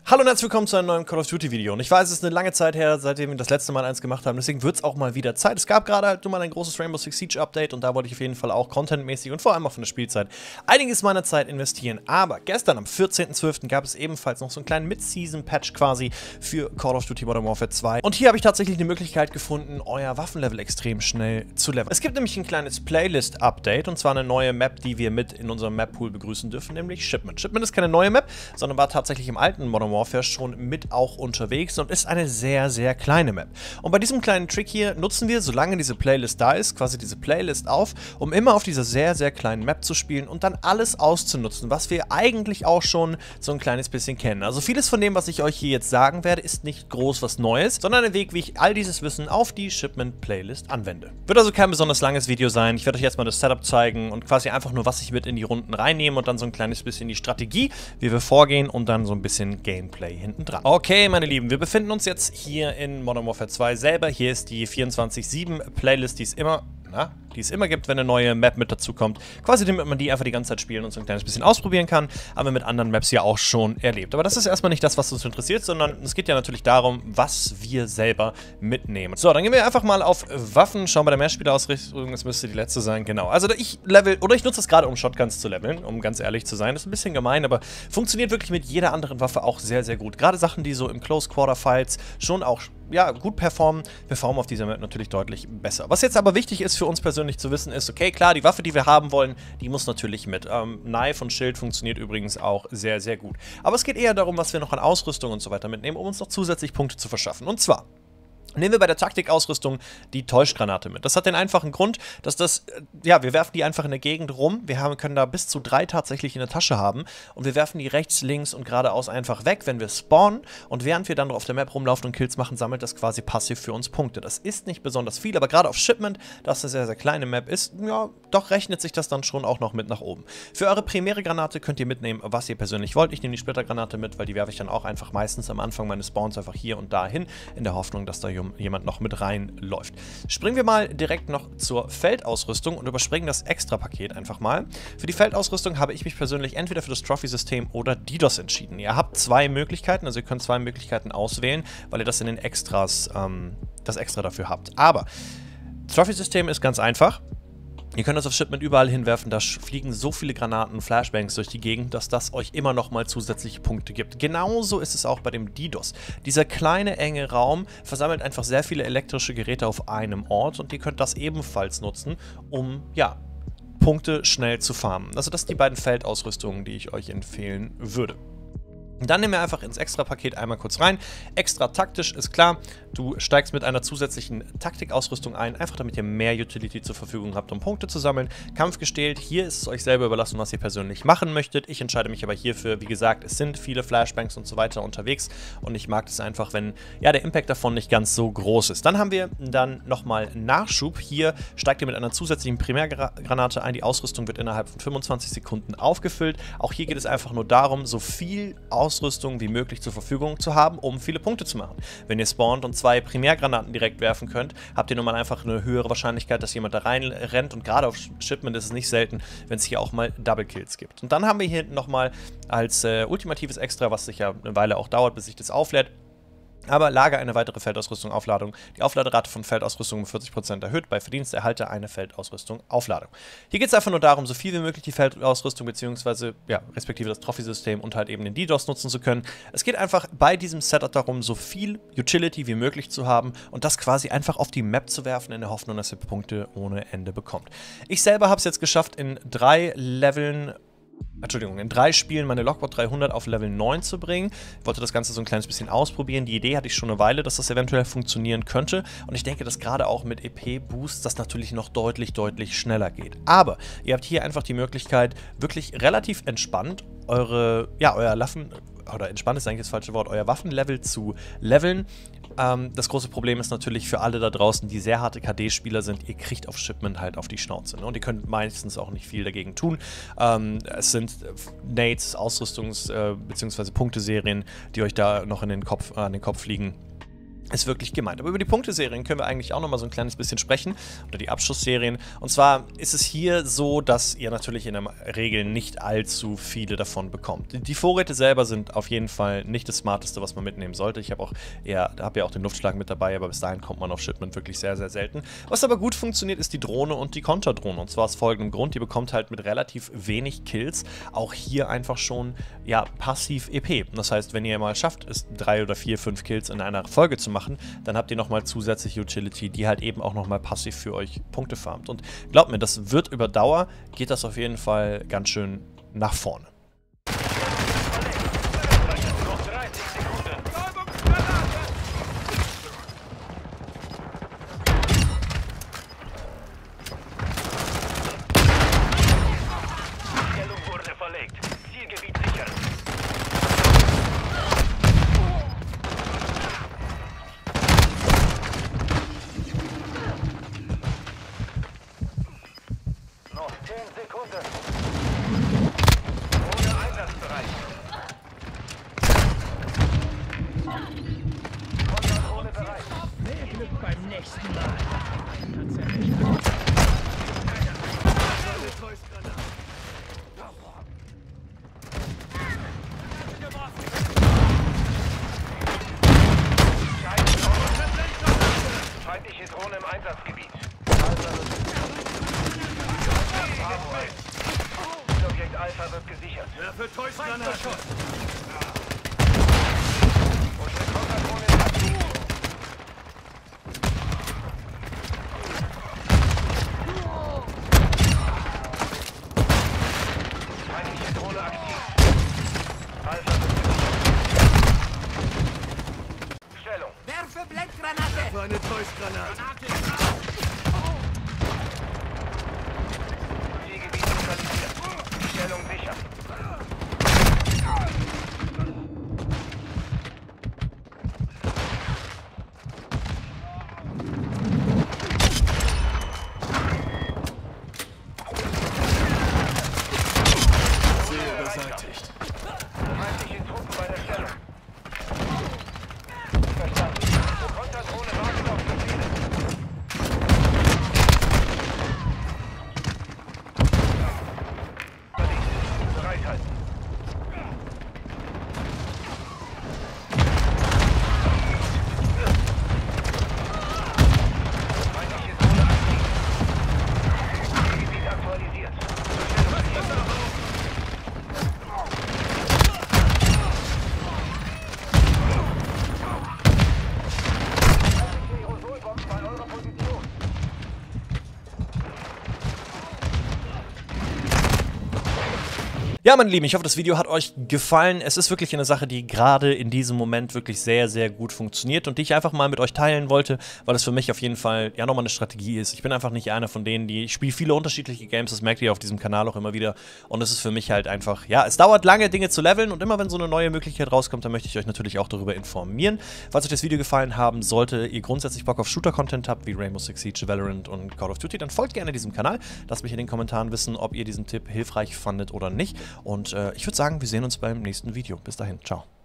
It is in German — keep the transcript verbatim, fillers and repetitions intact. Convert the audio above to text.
Hallo und herzlich willkommen zu einem neuen Call of Duty Video. Und ich weiß, es ist eine lange Zeit her, seitdem wir das letzte Mal eins gemacht haben, deswegen wird es auch mal wieder Zeit. Es gab gerade halt nur mal ein großes Rainbow Six Siege Update und da wollte ich auf jeden Fall auch contentmäßig und vor allem auch von der Spielzeit einiges meiner Zeit investieren. Aber gestern am vierzehnten zwölften gab es ebenfalls noch so einen kleinen Mid-Season-Patch quasi für Call of Duty Modern Warfare zwei. Und hier habe ich tatsächlich eine Möglichkeit gefunden, euer Waffenlevel extrem schnell zu leveln. Es gibt nämlich ein kleines Playlist-Update und zwar eine neue Map, die wir mit in unserem Map-Pool begrüßen dürfen, nämlich Shipment. Shipment ist keine neue Map, sondern war tatsächlich im alten Modern Warfare schon mit auch unterwegs und ist eine sehr, sehr kleine Map. Und bei diesem kleinen Trick hier nutzen wir, solange diese Playlist da ist, quasi diese Playlist auf, um immer auf dieser sehr, sehr kleinen Map zu spielen und dann alles auszunutzen, was wir eigentlich auch schon so ein kleines bisschen kennen. Also vieles von dem, was ich euch hier jetzt sagen werde, ist nicht groß was Neues, sondern ein Weg, wie ich all dieses Wissen auf die Shipment-Playlist anwende. Wird also kein besonders langes Video sein. Ich werde euch jetzt mal das Setup zeigen und quasi einfach nur, was ich mit in die Runden reinnehme und dann so ein kleines bisschen die Strategie, wie wir vorgehen und dann so ein bisschen Gameplay hinten dran. Okay, meine Lieben, wir befinden uns jetzt hier in Modern Warfare zwei selber. Hier ist die vierundzwanzig sieben Playlist, die es immer, na, die es immer gibt, wenn eine neue Map mit dazu kommt. Quasi damit man die einfach die ganze Zeit spielen und so ein kleines bisschen ausprobieren kann. Haben wir mit anderen Maps ja auch schon erlebt. Aber das ist erstmal nicht das, was uns interessiert, sondern es geht ja natürlich darum, was wir selber mitnehmen. So, dann gehen wir einfach mal auf Waffen. Schauen bei der Mehrspielerausrüstung, das müsste die letzte sein, genau. Also ich level, oder ich nutze das gerade, um Shotguns zu leveln, um ganz ehrlich zu sein. Das ist ein bisschen gemein, aber funktioniert wirklich mit jeder anderen Waffe auch sehr, sehr gut. Gerade Sachen, die so im Close-Quarter-Fights schon auch ja, gut performen, performen auf dieser Map natürlich deutlich besser. Was jetzt aber wichtig ist für uns persönlich zu wissen, ist, okay, klar, die Waffe, die wir haben wollen, die muss natürlich mit. Ähm, Knife und Schild funktioniert übrigens auch sehr, sehr gut. Aber es geht eher darum, was wir noch an Ausrüstung und so weiter mitnehmen, um uns noch zusätzlich Punkte zu verschaffen. Und zwar nehmen wir bei der Taktikausrüstung die Täuschgranate mit. Das hat den einfachen Grund, dass das, ja, wir werfen die einfach in der Gegend rum. Wir haben, können da bis zu drei tatsächlich in der Tasche haben und wir werfen die rechts, links und geradeaus einfach weg, wenn wir spawnen. Und während wir dann auf der Map rumlaufen und Kills machen, sammelt das quasi passiv für uns Punkte. Das ist nicht besonders viel, aber gerade auf Shipment, das eine sehr, sehr kleine Map ist, ja, doch rechnet sich das dann schon auch noch mit nach oben. Für eure primäre Granate könnt ihr mitnehmen, was ihr persönlich wollt. Ich nehme die Splittergranate mit, weil die werfe ich dann auch einfach meistens am Anfang meines Spawns einfach hier und da hin, in der Hoffnung, dass da jemand noch mit reinläuft. Springen wir mal direkt noch zur Feldausrüstung und überspringen das Extra-Paket einfach mal. Für die Feldausrüstung habe ich mich persönlich entweder für das Trophy-System oder DDoS entschieden. Ihr habt zwei Möglichkeiten, also ihr könnt zwei Möglichkeiten auswählen, weil ihr das in den Extras, ähm, das Extra dafür habt. Aber Trophy-System ist ganz einfach. Ihr könnt das auf Shipment überall hinwerfen, da fliegen so viele Granaten und Flashbangs durch die Gegend, dass das euch immer noch mal zusätzliche Punkte gibt. Genauso ist es auch bei dem DDoS. Dieser kleine, enge Raum versammelt einfach sehr viele elektrische Geräte auf einem Ort und ihr könnt das ebenfalls nutzen, um, ja, Punkte schnell zu farmen. Also das sind die beiden Feldausrüstungen, die ich euch empfehlen würde. Dann nehmen wir einfach ins Extra-Paket einmal kurz rein. Extra taktisch ist klar, du steigst mit einer zusätzlichen Taktikausrüstung ein, einfach damit ihr mehr Utility zur Verfügung habt, um Punkte zu sammeln. Kampfgestählt, hier ist es euch selber überlassen, was ihr persönlich machen möchtet. Ich entscheide mich aber hierfür, wie gesagt, es sind viele Flashbangs und so weiter unterwegs und ich mag es einfach, wenn ja der Impact davon nicht ganz so groß ist. Dann haben wir dann nochmal Nachschub. Hier steigt ihr mit einer zusätzlichen Primärgranate ein. Die Ausrüstung wird innerhalb von fünfundzwanzig Sekunden aufgefüllt. Auch hier geht es einfach nur darum, so viel Ausrüstung Ausrüstung wie möglich zur Verfügung zu haben, um viele Punkte zu machen. Wenn ihr spawnt und zwei Primärgranaten direkt werfen könnt, habt ihr nun mal einfach eine höhere Wahrscheinlichkeit, dass jemand da rein rennt und gerade auf Shipment ist es nicht selten, wenn es hier auch mal Double Kills gibt. Und dann haben wir hier nochmal als äh, ultimatives Extra, was sich ja eine Weile auch dauert, bis sich das auflädt, aber Lager eine weitere Feldausrüstung Aufladung. Die Aufladerate von Feldausrüstung um vierzig Prozent erhöht. Bei Verdienst erhalte eine Feldausrüstung Aufladung. Hier geht es einfach nur darum, so viel wie möglich die Feldausrüstung bzw. ja, respektive das Trophy-System und halt eben den DDoS nutzen zu können. Es geht einfach bei diesem Setup darum, so viel Utility wie möglich zu haben und das quasi einfach auf die Map zu werfen, in der Hoffnung, dass ihr Punkte ohne Ende bekommt. Ich selber habe es jetzt geschafft, in drei Leveln Entschuldigung, in drei Spielen meine Logbot dreihundert auf Level neun zu bringen. Ich wollte das Ganze so ein kleines bisschen ausprobieren. Die Idee hatte ich schon eine Weile, dass das eventuell funktionieren könnte. Und ich denke, dass gerade auch mit E P-Boosts das natürlich noch deutlich, deutlich schneller geht. Aber ihr habt hier einfach die Möglichkeit, wirklich relativ entspannt eure, ja, euer Waffen, oder entspannt ist eigentlich das falsche Wort, euer Waffenlevel zu leveln. Ähm, das große Problem ist natürlich für alle da draußen, die sehr harte K D-Spieler sind, ihr kriegt auf Shipment halt auf die Schnauze. Ne? Und ihr könnt meistens auch nicht viel dagegen tun. Ähm, es sind Nades, Ausrüstungs- äh, bzw. Punkteserien, die euch da noch in den Kopf, äh, an den Kopf fliegen. ist wirklich gemeint. Aber über die Punkteserien können wir eigentlich auch nochmal so ein kleines bisschen sprechen, oder die Abschussserien. Und zwar ist es hier so, dass ihr natürlich in der Regel nicht allzu viele davon bekommt. Die Vorräte selber sind auf jeden Fall nicht das Smarteste, was man mitnehmen sollte. Ich habe auch eher, habe ja auch den Luftschlag mit dabei, aber bis dahin kommt man auf Shipment wirklich sehr, sehr selten. Was aber gut funktioniert, ist die Drohne und die Konterdrohne. Und zwar aus folgendem Grund, die bekommt halt mit relativ wenig Kills auch hier einfach schon, ja, passiv E P. Das heißt, wenn ihr mal schafft, es drei oder vier, fünf Kills in einer Folge zu machen, dann habt ihr nochmal zusätzliche Utility, die halt eben auch nochmal passiv für euch Punkte farmt. Und glaubt mir, das wird über Dauer, geht das auf jeden Fall ganz schön nach vorne. Beim nächsten Mal. Feindliche Drohne im Einsatzgebiet. Objekt Alpha wird gesichert. Werfe Teufelsgranate. Unsere Konterdrohne ist aktiv. Feindliche Drohne aktiv. Alpha wird gesichert. Stellung. Werfe Blendgranate! Für eine Teufelsgranate. Zielgebiet lokalisiert. Stellung sicher. Ziel beseitigt. Feindliche Truppen bei der Stellung. Verstanden. Konterdrohne wartet auf Befehle. Bereithalten. Feindliche Drohne aktiv. Zielgebiet aktualisiert. Aerosolbomben bei eurer Position. Ja, meine Lieben, ich hoffe, das Video hat euch gefallen. Es ist wirklich eine Sache, die gerade in diesem Moment wirklich sehr, sehr gut funktioniert und die ich einfach mal mit euch teilen wollte, weil es für mich auf jeden Fall ja nochmal eine Strategie ist. Ich bin einfach nicht einer von denen, die, ich spiele viele unterschiedliche Games, das merkt ihr auf diesem Kanal auch immer wieder und es ist für mich halt einfach, ja, es dauert lange, Dinge zu leveln und immer wenn so eine neue Möglichkeit rauskommt, dann möchte ich euch natürlich auch darüber informieren. Falls euch das Video gefallen haben sollte, ihr grundsätzlich Bock auf Shooter-Content habt, wie Rainbow Six Siege, Valorant und Call of Duty, dann folgt gerne diesem Kanal. Lasst mich in den Kommentaren wissen, ob ihr diesen Tipp hilfreich fandet oder nicht. Und äh, ich würde sagen, wir sehen uns beim nächsten Video. Bis dahin, ciao.